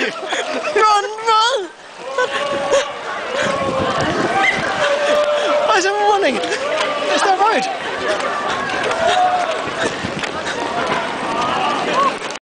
Run, run! Why is everyone running? It's their road.